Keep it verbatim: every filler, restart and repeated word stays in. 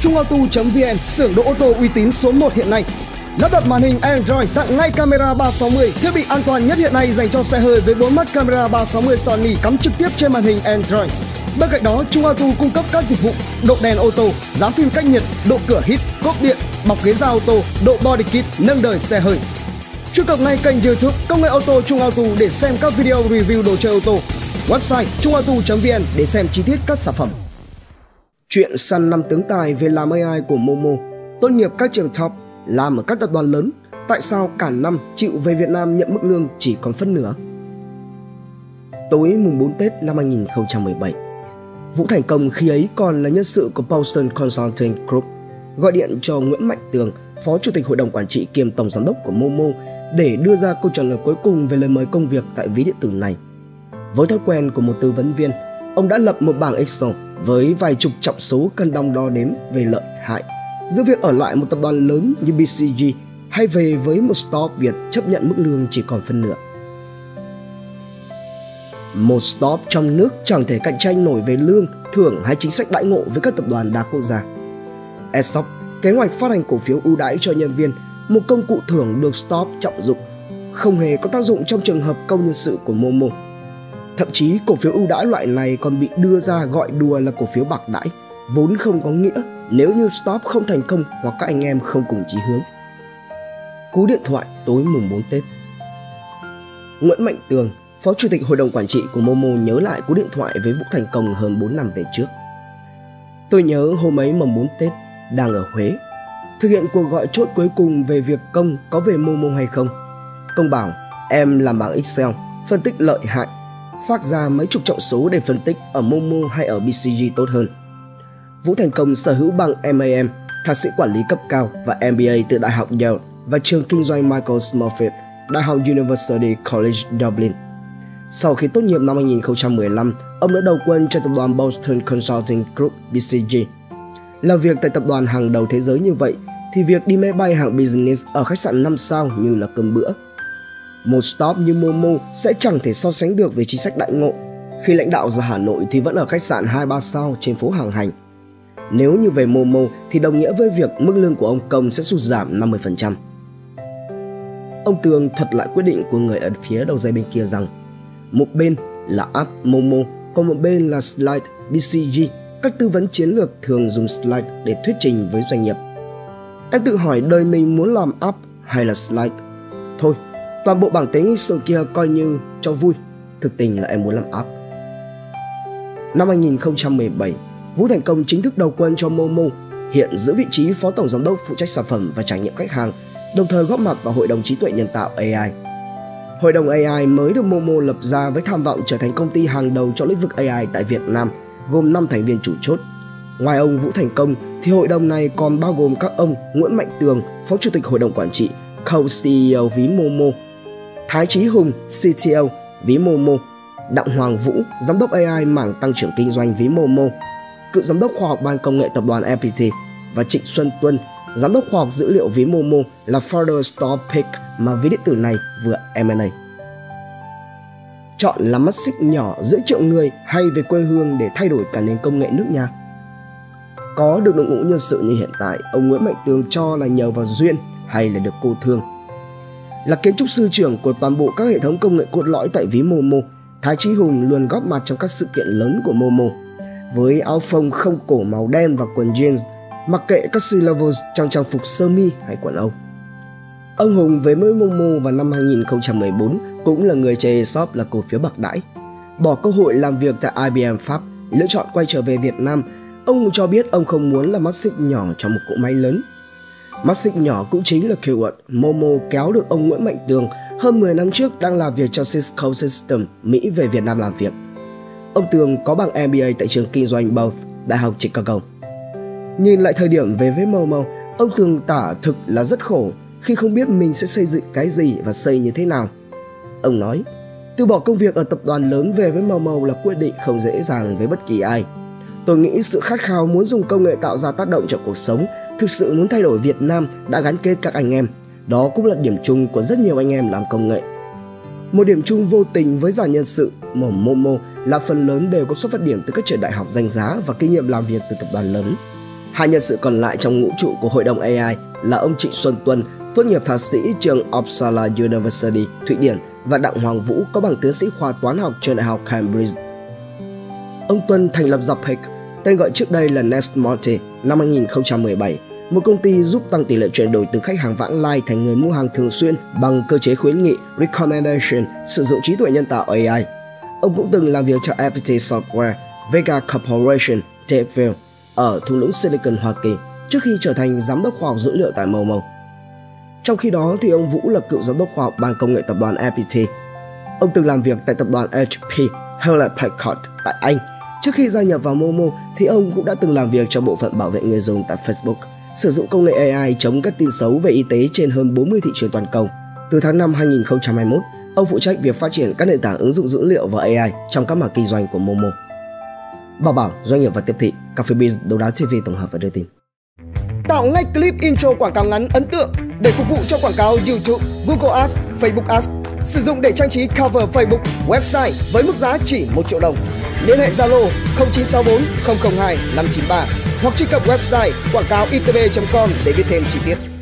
Chungauto chấm vn, xưởng đỗ ô tô uy tín số một hiện nay. Lắp đặt màn hình Android, tặng ngay camera ba sáu mươi, thiết bị an toàn nhất hiện nay dành cho xe hơi với bốn mắt camera ba sáu mươi Sony cắm trực tiếp trên màn hình Android. Bên cạnh đó, Chungauto cung cấp các dịch vụ độ đèn ô tô, dán phim cách nhiệt, độ cửa hít, cốp điện, bọc ghế da ô tô, độ body kit, nâng đời xe hơi. Truy cập ngay kênh YouTube Công nghệ ô tô Chungauto để xem các video review đồ chơi ô tô. Website chungauto chấm vn để xem chi tiết các sản phẩm. Chuyện săn năm tướng tài về làm a i của Momo, tốt nghiệp các trường top, làm ở các tập đoàn lớn, tại sao cả năm chịu về Việt Nam nhận mức lương chỉ còn phân nửa? Tối mùng bốn Tết năm hai nghìn không trăm mười bảy, Vũ Thành Công khi ấy còn là nhân sự của Boston Consulting Group gọi điện cho Nguyễn Mạnh Tường, Phó Chủ tịch Hội đồng Quản trị kiêm Tổng Giám đốc của Momo để đưa ra câu trả lời cuối cùng về lời mời công việc tại ví điện tử này. Với thói quen của một tư vấn viên, ông đã lập một bảng Excel với vài chục trọng số cân đong đo đếm về lợi hại giữa việc ở lại một tập đoàn lớn như bê xê giê hay về với một startup Việt chấp nhận mức lương chỉ còn phân nửa. Một startup trong nước chẳng thể cạnh tranh nổi về lương, thưởng hay chính sách đãi ngộ với các tập đoàn đa quốc gia. e ét o pê, kế hoạch phát hành cổ phiếu ưu đãi cho nhân viên, một công cụ thưởng được startup trọng dụng, không hề có tác dụng trong trường hợp công nhân sự của Momo. Thậm chí cổ phiếu ưu đãi loại này còn bị đưa ra gọi đùa là cổ phiếu bạc đãi, vốn không có nghĩa nếu như startup không thành công hoặc các anh em không cùng chí hướng. Cú điện thoại tối mùng bốn Tết. Nguyễn Mạnh Tường, Phó Chủ tịch Hội đồng Quản trị của Momo nhớ lại cú điện thoại với Vũ Thành Công hơn bốn năm về trước. Tôi nhớ hôm ấy mồng bốn Tết, đang ở Huế, thực hiện cuộc gọi chốt cuối cùng về việc Công có về Momo hay không. Công bảo em làm bảng Excel, phân tích lợi hại, phát ra mấy chục trọng số để phân tích ở Momo hay ở bê xê giê tốt hơn. Vũ Thành Công sở hữu bằng em a em, thạc sĩ quản lý cấp cao và em bê a từ Đại học Yale và trường kinh doanh Michael Smurfit, Đại học University College Dublin. Sau khi tốt nghiệp năm hai nghìn không trăm mười lăm, ông đã đầu quân cho tập đoàn Boston Consulting Group bê xê giê. Làm việc tại tập đoàn hàng đầu thế giới như vậy thì việc đi máy bay hạng business ở khách sạn năm sao như là cơm bữa. Một startup như Momo sẽ chẳng thể so sánh được về chính sách đãi ngộ. Khi lãnh đạo ra Hà Nội thì vẫn ở khách sạn hai ba sao trên phố Hàng Hành. Nếu như về Momo thì đồng nghĩa với việc mức lương của ông Công sẽ sụt giảm năm mươi phần trăm. Ông Tường thuật lại quyết định của người ở phía đầu dây bên kia rằng một bên là app Momo, còn một bên là Slide bê xê giê. Các tư vấn chiến lược thường dùng Slide để thuyết trình với doanh nghiệp. Em tự hỏi đời mình muốn làm app hay là Slide? Thôi, toàn bộ bảng tính Excel kia coi như cho vui, thực tình là em muốn làm app. Năm hai nghìn không trăm mười bảy, Vũ Thành Công chính thức đầu quân cho Momo, hiện giữ vị trí Phó Tổng Giám đốc phụ trách sản phẩm và trải nghiệm khách hàng, đồng thời góp mặt vào Hội đồng trí tuệ nhân tạo a i. Hội đồng a i mới được Momo lập ra với tham vọng trở thành công ty hàng đầu trong lĩnh vực a i tại Việt Nam, gồm năm thành viên chủ chốt. Ngoài ông Vũ Thành Công thì hội đồng này còn bao gồm các ông Nguyễn Mạnh Tường, Phó Chủ tịch Hội đồng Quản trị, Co-xê e ô ví Momo, Thái Chí Hùng, xê tê ô ví Momo, Đặng Hoàng Vũ, Giám đốc a i mảng tăng trưởng kinh doanh ví Momo, cựu Giám đốc khoa học ban công nghệ tập đoàn ép pê tê và Trịnh Xuân Tuân, Giám đốc khoa học dữ liệu ví Momo là founder store pick mà ví điện tử này vừa em and a. Chọn làm mắt xích nhỏ giữa triệu người hay về quê hương để thay đổi cả nền công nghệ nước nhà? Có được đội ngũ nhân sự như hiện tại, ông Nguyễn Mạnh Tường cho là nhờ vào duyên hay là được cô thương. Là kiến trúc sư trưởng của toàn bộ các hệ thống công nghệ cốt lõi tại ví Momo, Thái Chí Hùng luôn góp mặt trong các sự kiện lớn của Momo. Với áo phông không cổ màu đen và quần jeans, mặc kệ các C-levels trong trang phục sơ mi hay quần âu. Ông Hùng với mới Momo vào năm hai nghìn không trăm mười bốn cũng là người chơi e ét o pê là cổ phiếu bạc đãi. Bỏ cơ hội làm việc tại i bê em Pháp, lựa chọn quay trở về Việt Nam, ông Hùng cho biết ông không muốn là mắt xích nhỏ trong một cỗ máy lớn. Mắt xích nhỏ cũng chính là keyword Momo kéo được ông Nguyễn Mạnh Tường hơn mười năm trước đang làm việc cho Cisco Systems Mỹ về Việt Nam làm việc. Ông Tường có bằng em bê a tại trường kinh doanh Both, Đại học Chicago. Nhìn lại thời điểm về với Momo, ông Tường tả thực là rất khổ khi không biết mình sẽ xây dựng cái gì và xây như thế nào. Ông nói, từ bỏ công việc ở tập đoàn lớn về với Momo là quyết định không dễ dàng với bất kỳ ai. Tôi nghĩ sự khát khao muốn dùng công nghệ tạo ra tác động cho cuộc sống, thực sự muốn thay đổi Việt Nam đã gắn kết các anh em. Đó cũng là điểm chung của rất nhiều anh em làm công nghệ. Một điểm chung vô tình với dàn nhân sự của Momo là phần lớn đều có xuất phát điểm từ các trường đại học danh giá và kinh nghiệm làm việc từ tập đoàn lớn. Hai nhân sự còn lại trong ngũ trụ của hội đồng a i là ông Trịnh Xuân Tuân, tốt nghiệp thạc sĩ trường Uppsala University, Thụy Điển, và Đặng Hoàng Vũ có bằng tiến sĩ khoa toán học trường Đại học Cambridge. Ông Tuân thành lập Zapic, tên gọi trước đây là Nextmarty, năm hai nghìn không trăm mười bảy, một công ty giúp tăng tỷ lệ chuyển đổi từ khách hàng vãng lai thành người mua hàng thường xuyên bằng cơ chế khuyến nghị recommendation sử dụng trí tuệ nhân tạo a i. Ông cũng từng làm việc cho ép pê tê Software, Vega Corporation, Tepville ở thung lũng Silicon, Hoa Kỳ trước khi trở thành giám đốc khoa học dữ liệu tại Momo. Trong khi đó thì ông Vũ là cựu giám đốc khoa học ban công nghệ tập đoàn ép pê tê. Ông từng làm việc tại tập đoàn hát pê Hewlett Packard tại Anh. Trước khi gia nhập vào Momo thì ông cũng đã từng làm việc cho bộ phận bảo vệ người dùng tại Facebook, sử dụng công nghệ a i chống các tin xấu về y tế trên hơn bốn mươi thị trường toàn cầu. Từ tháng năm hai nghìn không trăm hai mươi mốt, ông phụ trách việc phát triển các nền tảng ứng dụng dữ liệu và a i trong các mảng kinh doanh của Momo. Bảo Bảo, doanh nghiệp và tiếp thị, Café Biz, Đấu Đá ti vi tổng hợp và đưa tin. Tạo ngay clip intro quảng cáo ngắn ấn tượng để phục vụ cho quảng cáo YouTube, Google Ads, Facebook Ads. Sử dụng để trang trí cover Facebook, website với mức giá chỉ một triệu đồng. Liên hệ Zalo không chín sáu bốn không không hai năm chín ba hoặc truy cập website quảng cáo i tê bê chấm com để biết thêm chi tiết.